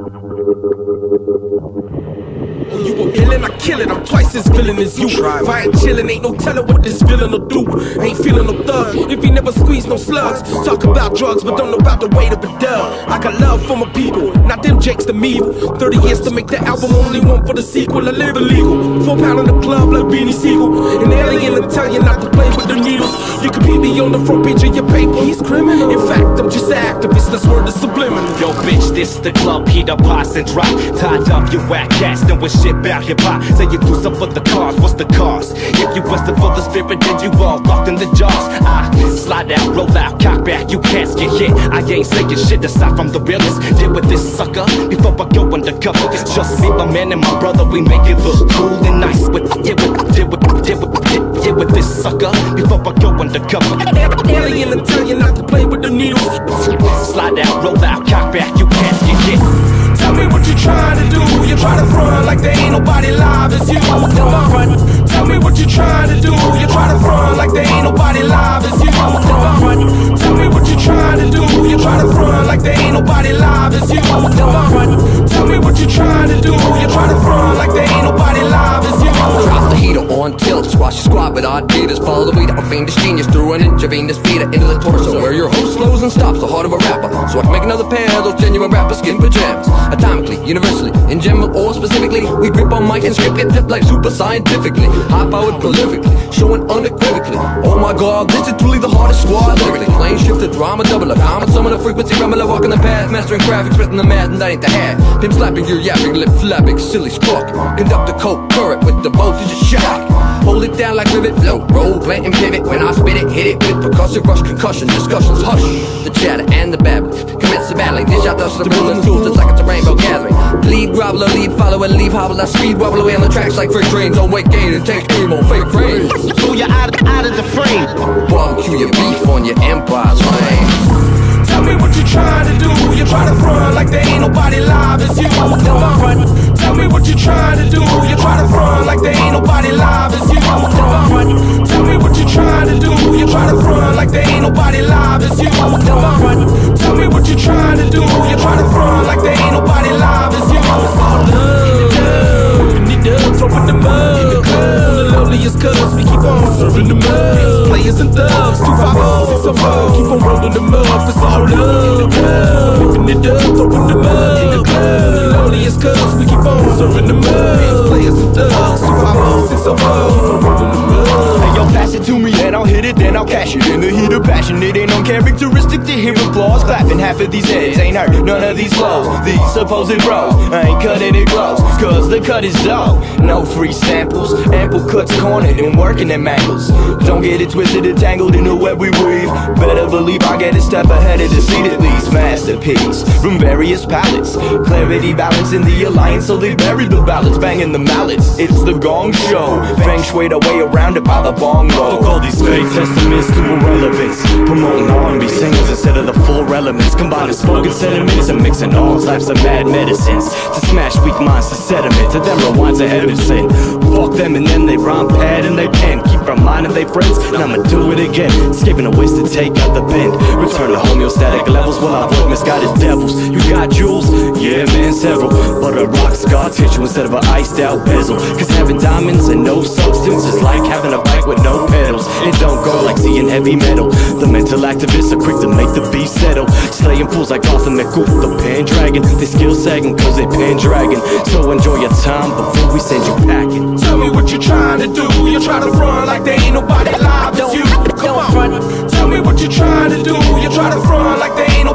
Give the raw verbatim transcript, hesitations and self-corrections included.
You a villain, I kill it, I'm twice as villain as you. If I ain't chillin', ain't no telling what this villain will do. Ain't feeling no thug, if he never squeeze no slugs. Talk about drugs, but don't know about the weight of a dub. I got love for my people, not them jakes to me. Thirty years to make the album, only one for the sequel. I live illegal, four pound in the club like Beanie Siegel. An alien will tell you not to play with the needles. You could beat me on the front page of your paper. He's criminal. In fact, I'm just an activist, that's word is subliminal. Yo bitch, this the club, heat up, pass and drop. Tied up, you whack cats, then with shit bout hip hop. Say you do something for the cause, what's the cost? If you busted for the spirit, then you all locked in the jaws. I slide out, roll out, cock back, you can't get hit. I ain't saying shit aside from the realest. Deal with this sucker before I go undercover. It's just me, my man, and my brother. We make it look cool and nice. With deal with, deal with, deal with, deal with this sucker before I go undercover. Alien will tell you not to play with the needles. Slide out, roll out, cock back, you can't get hit. Tell me what you trying to do. You try to front like there ain't nobody live as you. Tell me what you trying to do. You try to front like there ain't nobody live as you. Tell me what you trying to do. You try to front like there ain't nobody live as you. Tell me what you trying to do. You try to front like there ain't nobody live as you. Drop the heater on tilt, squash your squad with odd beaters. Follow the leader, a fiendish genius through an intravenous feeder into the torso, where your host slows and stops the heart of a rapper. So I can make another pair of those genuine rapper skin pajamas. Atomically, universally, in general or specifically, we grip on mic and script, get tipped like super scientifically, high-powered prolifically, showing unequivocally. Oh my god, this is truly the hardest squad lyrically. Plane shifter, drama double, a common summon, a frequency remedy, walking the path, mastering graphics, spreading the math, and that ain't the hat. Pimp slapping your yapping, lip flapping, silly squawking. Conduct a coke current with the voltage of shock. Hold it down like rivet, flow, roll, plant and pivot. When I spit it, hit it with percussive rush, concussion, discussions, hush. The chatter and the babbling, commence the battling. Dish out dust, the ruling tools, just like it's a rainbow gathering. Lead groveler, lead follower, leave hobbler, speed wobble away on the tracks like freight trains. Don't wait gain and take aim on fake frames. So you're out, out of the frame. Barbecue your beef on your empire's flame. Tell me what you trying to do. You try to front like there ain't nobody live as you. Tell me what you trying to do. You try to front like there ain't nobody live as you. Tell me what you trying to do. You try to front like there ain't nobody live as you. Tell me what you trying to do. You try to front like there ain't nobody live as you. It's all love. You need to throw in the mud. In the club, the loneliest cuz we keep on serving the mud. Players and thugs, two five oh, six oh four. Keep on rolling them up. It's all love. Picking it up, throwing the mud. In the club, the loneliest cuz we keep on serving the mud. Players and thugs, two five oh, six oh four. Keep on rolling them up. Hey yo, pass it to me and I'll hit it, then I'll cash it. In the heat of passion, it ain't uncharacteristic to hear applause. Clapping half of these heads, ain't hurt none of these flows. These supposed bros, I ain't cutting it close, cause the cut is dope. No free samples, ample cuts cornered and working them angles. Don't get it twisted and tangled in the web we weave. Better believe I get a step ahead of the seat at least. Masterpiece from various palettes, clarity, balance in the alliance, so they bury the ballads, banging the mallets. It's the Gong Show, feng shuied away around it by the bongo. Fuck all these fake testaments to irrelevance, promoting R and B singles instead of the full elements, combining spoken sentiments and mixing all types of mad medicines to smash weak minds to sediment. To them rewinds ahead of sin. Fuck them and then they rhyme pad and they pen, keep reminding they friends, and I'ma do it again. Escaping the ways to take out the bend, return to homeostatic levels while I avoid misguided devils. You got jewels? Yeah man, several, but a rock scar tissue instead of an iced out bezel. Cause having diamonds and no substance is like having a bike with no pedals. It don't go like seeing heavy metal. The mental activists are quick to make the beast settle, slaying fools like Arthur McCool, the Pendragon. They skill sagging cause they Pendragon. So enjoy your time before we send you packing. Tell me what you trying to do. You try to front like there ain't nobody live as you. Come on, tell me what you trying to do. You try to front like there ain't